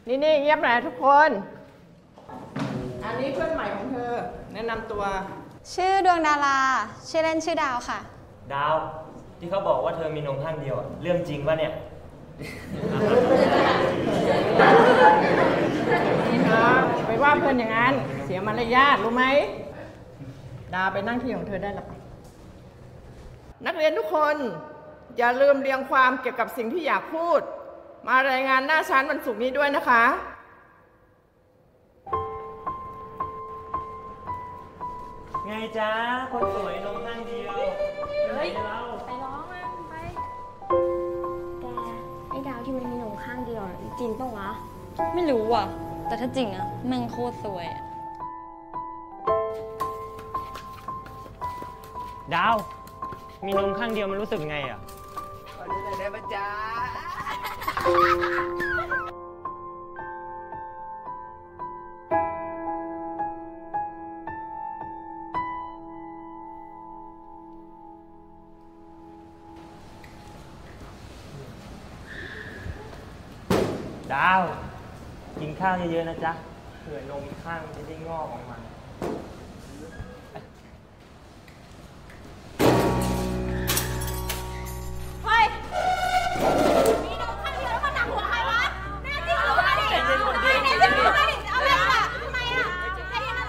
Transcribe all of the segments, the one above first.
นี่เงียบหน่อยทุกคน อันนี้เพื่อนใหม่ของเธอแนะนำตัวชื่อดวงดาราชื่อเล่นชื่อดาวค่ะดาวที่เขาบอกว่าเธอมีนมข้างเดียวเรื่องจริงปะเนี่ยไปว่าเพื่อนอย่างนั้นเสียมารยาทรู้ไหมดาวไปนั่งที่ของเธอได้แล้วนักเรียนทุกคนอย่าลืมเรียงความเกี่ยวกับสิ่งที่อยากพูดมารายงานหน้าชั้นวันศุกร์นี้ด้วยนะคะไงจ๊ะคนสวยนมข้างเดียวเฮ้ยเราไปร้องอ่ะไปแกไอ้ดาวที่มันมีหนมข้างเดียวจริงปะวะไม่รู้อ่ะแต่ถ้าจริงอ่ะแม่งโคตรสวยดาวมีนมข้างเดียวมันรู้สึกไงอ่ะขอดูหน่อยได้ปะจ๊ะดาวกินข้าวเยอะๆนะจ๊ะเผื่อนมข้างมันจะได้งอกออกมาเฮ้ยมีนมข้างเดียวแล้วมันหนักหัวใครวะแน่จริงเหรอวะดิแน่จริงเหรอวะดิเอาไปอ่ะทำไมอ่ะใครยังอะไร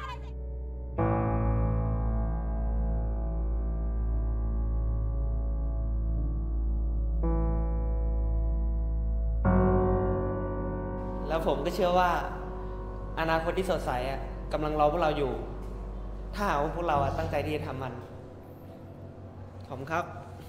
แล้วผมก็เชื่อว่าอนาคตที่สดใสกำลังรอพวกเราอยู่ถ้าหากว่าพวกเราตั้งใจที่จะทำมันขอบคุณครับ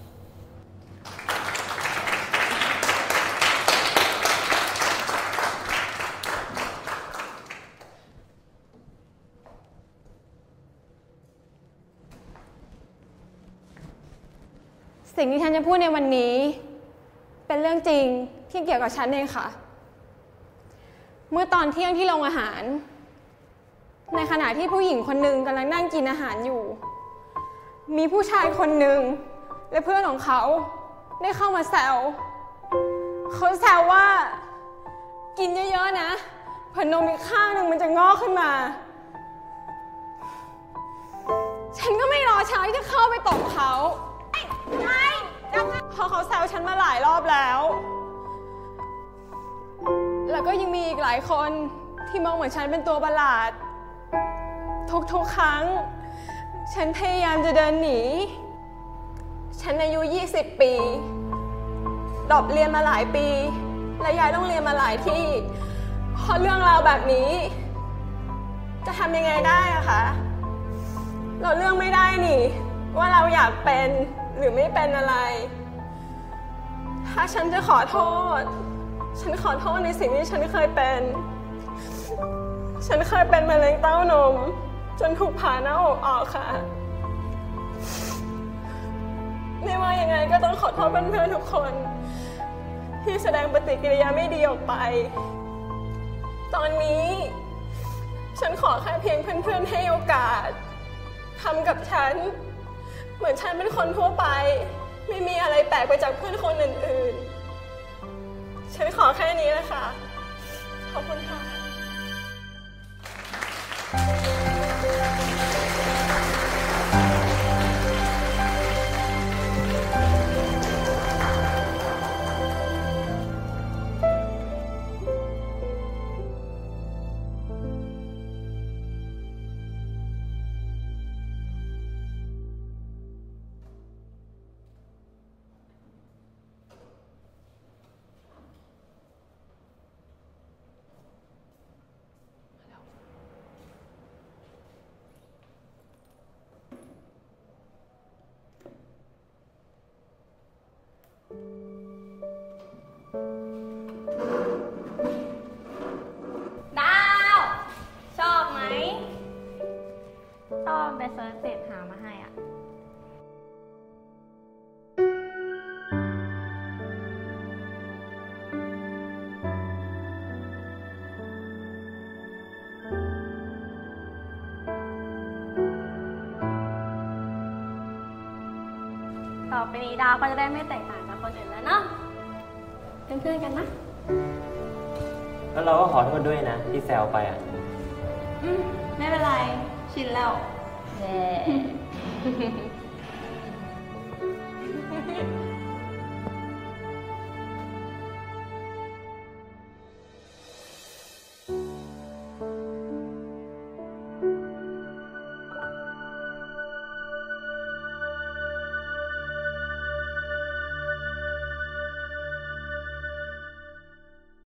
สิ่งที่ฉันจะพูดในวันนี้เป็นเรื่องจริงที่เกี่ยวกับฉันเองค่ะเมื่อตอนเที่ยงที่โรงอาหารในขณะที่ผู้หญิงคนหนึ่งกำลังนั่งกินอาหารอยู่มีผู้ชายคนหนึ่งและเพื่อนของเขาได้เข้ามาแซวเขาแซวว่ากินเยอะๆนะเผื่อนมอีกข้างหนึ่งมันจะงอกขึ้นมาฉันก็ไม่รอช้าที่จะเข้าไปตบเขาไม่เพราะเขาแซวฉันมาหลายรอบแล้วแล้วก็ยังมีอีกหลายคนที่มองเหมือนฉันเป็นตัวประหลาดทุกๆครั้งฉันพยายามจะเดินหนีฉันอายุ20 ปีดรอปเรียนมาหลายปีและย้ายโรงเรียนมาหลายที่เพราะเรื่องราวแบบนี้จะทำยังไงได้อะคะเราเลือกไม่ได้นี่ว่าเราอยากเป็นหรือไม่เป็นอะไรถ้าฉันจะขอโทษฉันขอโทษในสิ่งที่ฉันเคยเป็นฉันเคยเป็นมะเร็งเต้านมจนถูกผ่าหน้าอกออกค่ะไม่ว่ายังไงก็ต้องขอโทษเพื่อนๆทุกคนที่แสดงปฏิกิริยาไม่ดีออกไปตอนนี้ฉันขอแค่เพียงเพื่อนๆให้โอกาสทำกับฉันเหมือนฉันเป็นคนทั่วไปไม่มีอะไรแปลกไปจากเพื่อนคนอื่นๆฉันขอแค่นี้นะคะขอบคุณค่ะต้องไปเซิร์ชเสร็จหามาให้อ่ะต่อไปนี้ดาวก็จะได้ไม่แตกต่างจากคนอื่นแล้วเนาะเป็นเพื่อนกันนะแล้วเราก็ขอโทษด้วยนะที่แซวไปอ่ะไม่เป็นไร ชินแล้วแย่